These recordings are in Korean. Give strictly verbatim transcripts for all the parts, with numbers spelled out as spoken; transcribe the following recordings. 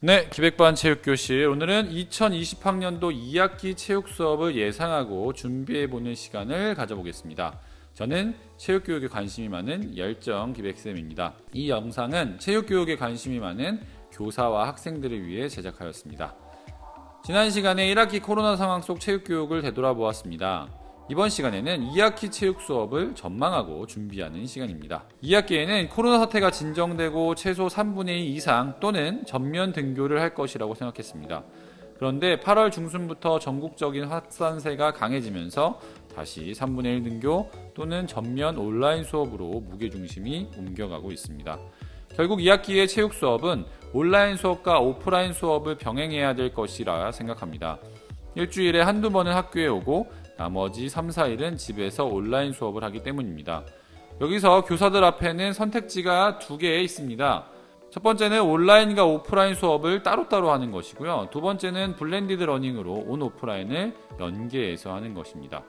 네, 기백반 체육교실. 오늘은 이천이십 학년도 이 학기 체육 수업을 예상하고 준비해보는 시간을 가져보겠습니다. 저는 체육교육에 관심이 많은 열정 기백쌤입니다. 이 영상은 체육교육에 관심이 많은 교사와 학생들을 위해 제작하였습니다. 지난 시간에 일 학기 코로나 상황 속 체육교육을 되돌아보았습니다. 이번 시간에는 이 학기 체육 수업을 전망하고 준비하는 시간입니다. 이 학기에는 코로나 사태가 진정되고 최소 삼분의 이 이상 또는 전면 등교를 할 것이라고 생각했습니다. 그런데 팔월 중순부터 전국적인 확산세가 강해지면서 다시 삼분의 일 등교 또는 전면 온라인 수업으로 무게중심이 옮겨가고 있습니다. 결국 이 학기의 체육 수업은 온라인 수업과 오프라인 수업을 병행해야 될 것이라 생각합니다. 일주일에 한두 번은 학교에 오고 나머지 삼, 사일은 집에서 온라인 수업을 하기 때문입니다. 여기서 교사들 앞에는 선택지가 두 개 있습니다. 첫 번째는 온라인과 오프라인 수업을 따로따로 하는 것이고요. 두 번째는 블렌디드 러닝으로 온 오프라인을 연계해서 하는 것입니다.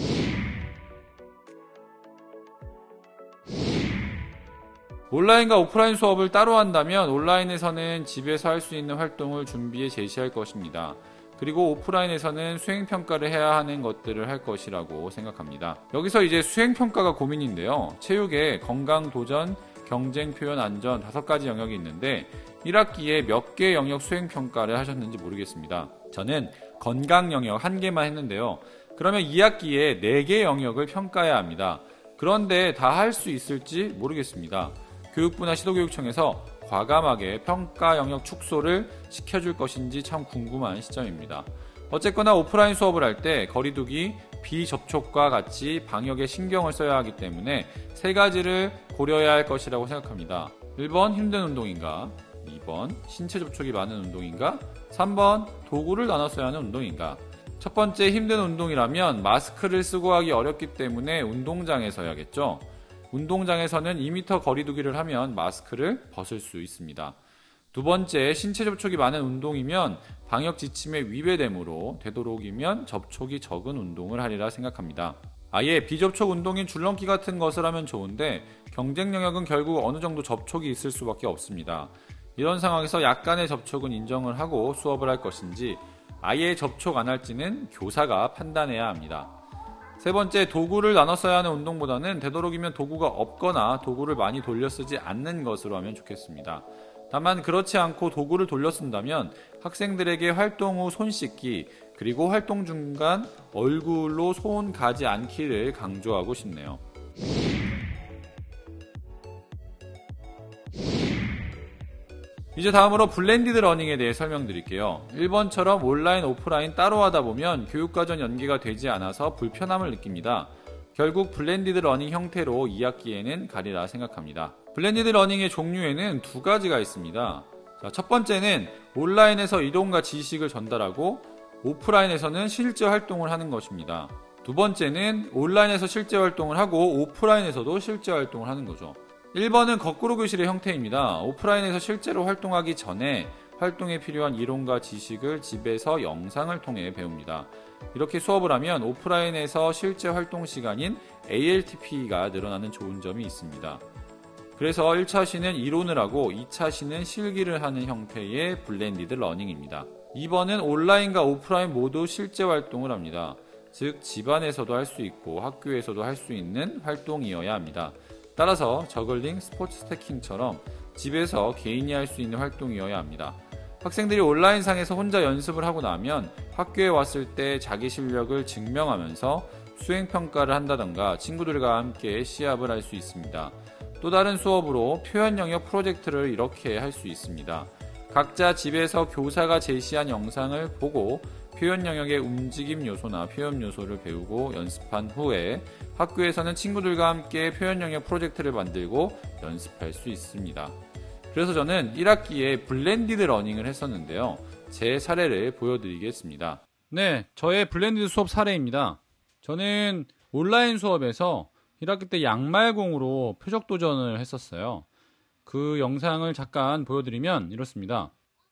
온라인과 오프라인 수업을 따로 한다면 온라인에서는 집에서 할 수 있는 활동을 준비해 제시할 것입니다. 그리고 오프라인에서는 수행평가를 해야 하는 것들을 할 것이라고 생각합니다. 여기서 이제 수행평가가 고민인데요. 체육에 건강, 도전, 경쟁, 표현, 안전 다섯 가지 영역이 있는데 일 학기에 몇 개 영역 수행평가를 하셨는지 모르겠습니다. 저는 건강 영역 한 개만 했는데요. 그러면 이 학기에 네 개 영역을 평가해야 합니다. 그런데 다 할 수 있을지 모르겠습니다. 교육부나 시도교육청에서 과감하게 평가 영역 축소를 시켜줄 것인지 참 궁금한 시점입니다. 어쨌거나 오프라인 수업을 할 때 거리두기, 비접촉과 같이 방역에 신경을 써야 하기 때문에 세 가지를 고려해야 할 것이라고 생각합니다. 일 번 힘든 운동인가? 이 번 신체 접촉이 많은 운동인가? 삼 번 도구를 나눠 써야 하는 운동인가? 첫 번째 힘든 운동이라면 마스크를 쓰고 하기 어렵기 때문에 운동장에서 해야겠죠? 운동장에서는 이 미터 거리두기를 하면 마스크를 벗을 수 있습니다. 두 번째, 신체 접촉이 많은 운동이면 방역 지침에 위배되므로 되도록이면 접촉이 적은 운동을 하리라 생각합니다. 아예 비접촉 운동인 줄넘기 같은 것을 하면 좋은데 경쟁 영역은 결국 어느 정도 접촉이 있을 수밖에 없습니다. 이런 상황에서 약간의 접촉은 인정을 하고 수업을 할 것인지 아예 접촉 안 할지는 교사가 판단해야 합니다. 세 번째, 도구를 나눠 써야 하는 운동보다는 되도록이면 도구가 없거나 도구를 많이 돌려 쓰지 않는 것으로 하면 좋겠습니다. 다만 그렇지 않고 도구를 돌려 쓴다면 학생들에게 활동 후 손 씻기 그리고 활동 중간 얼굴로 손 가지 않기를 강조하고 싶네요. 이제 다음으로 블렌디드 러닝에 대해 설명드릴게요. 일 번처럼 온라인, 오프라인 따로 하다 보면 교육과정 연계가 되지 않아서 불편함을 느낍니다. 결국 블렌디드 러닝 형태로 이 학기에는 가리라 생각합니다. 블렌디드 러닝의 종류에는 두 가지가 있습니다. 자, 첫 번째는 온라인에서 이론과 지식을 전달하고 오프라인에서는 실제 활동을 하는 것입니다. 두 번째는 온라인에서 실제 활동을 하고 오프라인에서도 실제 활동을 하는 거죠. 일 번은 거꾸로 교실의 형태입니다. 오프라인에서 실제로 활동하기 전에 활동에 필요한 이론과 지식을 집에서 영상을 통해 배웁니다. 이렇게 수업을 하면 오프라인에서 실제 활동 시간인 에이엘티피가 늘어나는 좋은 점이 있습니다. 그래서 일 차 시는 이론을 하고 이 차 시는 실기를 하는 형태의 블렌디드 러닝입니다. 이 번은 온라인과 오프라인 모두 실제 활동을 합니다. 즉 집안에서도 할 수 있고 학교에서도 할 수 있는 활동이어야 합니다. 따라서 저글링, 스포츠 스태킹처럼 집에서 개인이 할 수 있는 활동이어야 합니다. 학생들이 온라인상에서 혼자 연습을 하고 나면 학교에 왔을 때 자기 실력을 증명하면서 수행평가를 한다던가 친구들과 함께 시합을 할 수 있습니다. 또 다른 수업으로 표현 영역 프로젝트를 이렇게 할 수 있습니다. 각자 집에서 교사가 제시한 영상을 보고 표현 영역의 움직임 요소나 표현 요소를 배우고 연습한 후에 학교에서는 친구들과 함께 표현 영역 프로젝트를 만들고 연습할 수 있습니다. 그래서 저는 일 학기에 블렌디드 러닝을 했었는데요. 제 사례를 보여드리겠습니다. 네, 저의 블렌디드 수업 사례입니다. 저는 온라인 수업에서 일 학기 때 양말공으로 표적 도전을 했었어요. 그 영상을 잠깐 보여드리면 이렇습니다.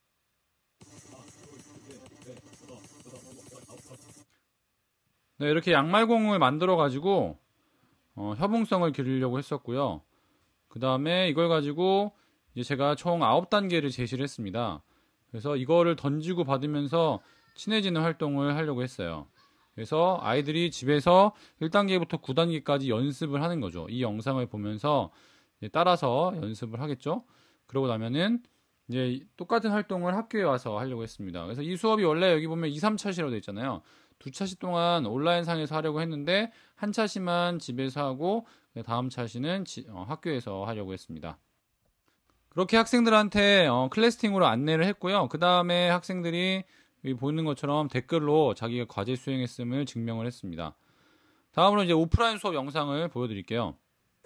네, 이렇게 양말공을 만들어 가지고 어, 협응성을 기르려고 했었고요. 그 다음에 이걸 가지고 이제 제가 총 아홉 단계를 제시를 했습니다. 그래서 이거를 던지고 받으면서 친해지는 활동을 하려고 했어요. 그래서 아이들이 집에서 일 단계부터 구 단계까지 연습을 하는 거죠. 이 영상을 보면서 따라서 연습을 하겠죠. 그러고 나면은 이제 똑같은 활동을 학교에 와서 하려고 했습니다. 그래서 이 수업이 원래 여기 보면 이, 삼 차시라고 되어 있잖아요. 두 차시 동안 온라인상에서 하려고 했는데 한 차시만 집에서 하고 다음 차시는 지, 어, 학교에서 하려고 했습니다. 그렇게 학생들한테 어, 클래스팅으로 안내를 했고요. 그 다음에 학생들이 여기 보이는 것처럼 댓글로 자기가 과제 수행했음을 증명을 했습니다. 다음으로 이제 오프라인 수업 영상을 보여드릴게요.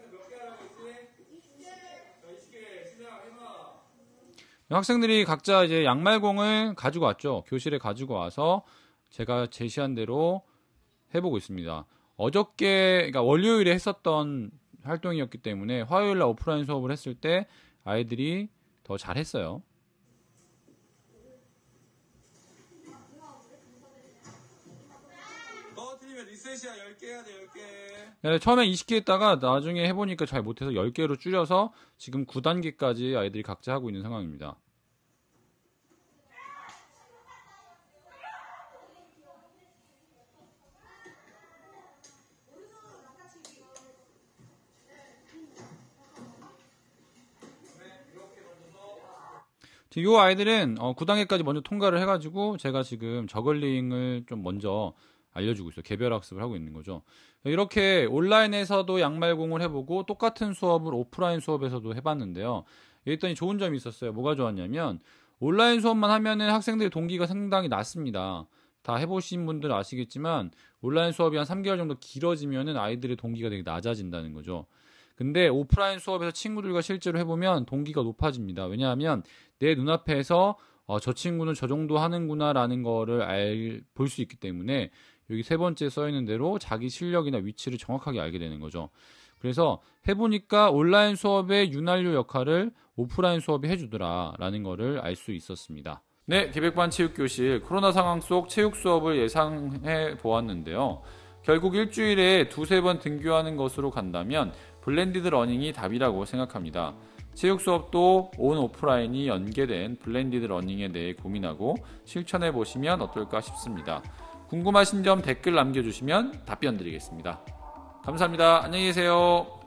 학생들이 각자 이제 양말공을 가지고 왔죠. 교실에 가지고 와서 제가 제시한 대로 해보고 있습니다. 어저께, 그러니까 월요일에 했었던 활동이었기 때문에 화요일날 오프라인 수업을 했을 때 아이들이 더 잘했어요. 떨어뜨리면 리셋이야. 열 개 해야 돼. 열 개. 네, 처음에 이십 개 했다가 나중에 해보니까 잘 못해서 열 개로 줄여서 지금 구 단계까지 아이들이 각자 하고 있는 상황입니다. 이 아이들은 어, 구 단계까지 먼저 통과를 해가지고 제가 지금 저글링을 좀 먼저 알려주고 있어요. 개별 학습을 하고 있는 거죠. 이렇게 온라인에서도 양말공을 해보고 똑같은 수업을 오프라인 수업에서도 해봤는데요. 이랬더니 좋은 점이 있었어요. 뭐가 좋았냐면 온라인 수업만 하면은 학생들의 동기가 상당히 낮습니다. 다 해보신 분들은 아시겠지만 온라인 수업이 한 삼 개월 정도 길어지면은 아이들의 동기가 되게 낮아진다는 거죠. 근데 오프라인 수업에서 친구들과 실제로 해보면 동기가 높아집니다. 왜냐하면 내 눈앞에서 어, 저 친구는 저 정도 하는구나 라는 거를 알, 볼 수 있기 때문에 여기 세 번째 써 있는 대로 자기 실력이나 위치를 정확하게 알게 되는 거죠. 그래서 해보니까 온라인 수업의 윤활유 역할을 오프라인 수업이 해주더라 라는 거를 알 수 있었습니다. 네, 기백반 체육교실 코로나 상황 속 체육 수업을 예상해 보았는데요. 결국 일주일에 두세 번 등교하는 것으로 간다면 블렌디드 러닝이 답이라고 생각합니다. 체육 수업도 온 오프라인이 연계된 블렌디드 러닝에 대해 고민하고 실천해 보시면 어떨까 싶습니다. 궁금하신 점 댓글 남겨주시면 답변 드리겠습니다. 감사합니다. 안녕히 계세요.